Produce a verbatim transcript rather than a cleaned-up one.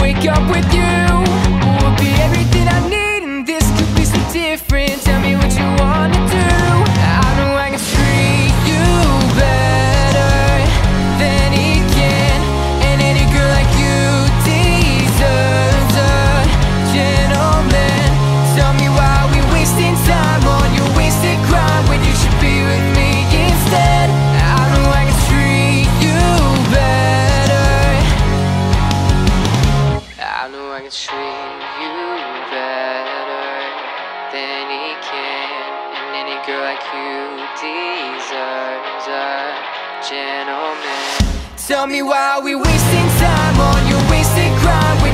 wake up with you would be everything I need, and this could be so different. Tell me what you wanna do. I know I can treat you better than he can, and any girl like you deserves a gentleman. Tell me why we wasting time on your wasted grind when you should be with me instead. I know I can treat you better. I know I can treat you better than he can, and any girl like you deserves a gentleman. Tell me why we wasting time on your wasted grind.